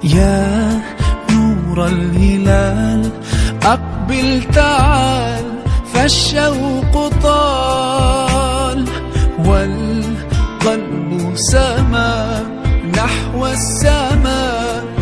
يا نور الهلال أقبل تعال، فالشوق طال والقلب سما نحو السماء.